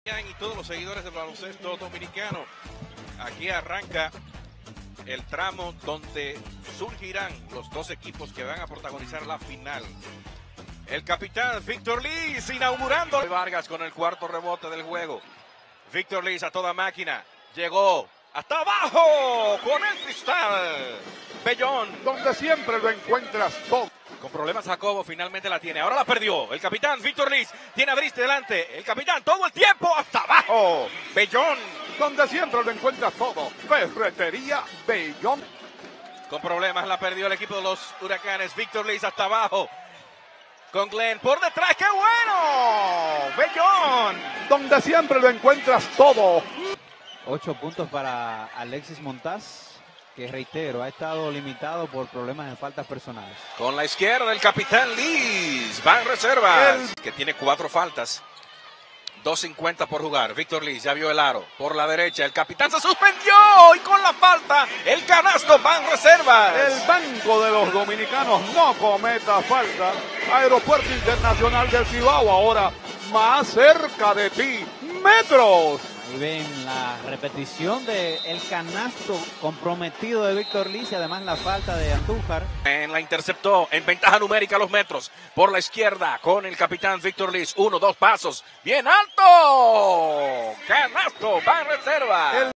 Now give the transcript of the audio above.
Y todos los seguidores del baloncesto dominicano, aquí arranca el tramo donde surgirán los dos equipos que van a protagonizar la final. El capitán Víctor Liz inaugurando. Vargas con el cuarto rebote del juego. Víctor Liz a toda máquina. Llegó hasta abajo con el cristal. Bellón. Donde siempre lo encuentras todo. Con problemas Jacobo finalmente la tiene. Ahora la perdió. El capitán Víctor Liz tiene a Briste delante. El capitán todo el tiempo hasta abajo. Bellón. Donde siempre lo encuentras todo. Ferretería Bellón. Con problemas la perdió el equipo de los Huracanes. Víctor Liz hasta abajo. Con Glenn por detrás. ¡Qué bueno! Bellón. Donde siempre lo encuentras todo. 8 puntos para Alexis Montaz, que reitero, ha estado limitado por problemas en faltas personales. Con la izquierda el capitán Liz. Va en reservas. Que tiene 4 faltas. 2:50 por jugar. Víctor Liz ya vio el aro. Por la derecha el capitán se suspendió. Y con la falta el canasto va en reservas. El Banco de los Dominicanos no cometa falta. Aeropuerto Internacional del Cibao, ahora más cerca de ti. Metros. Ahí ven la repetición del canasto comprometido de Víctor Liz y además la falta de Andújar. La interceptó en ventaja numérica los metros. Por la izquierda con el capitán Víctor Liz. 1, 2 pasos. Bien alto. Canasto va en reserva.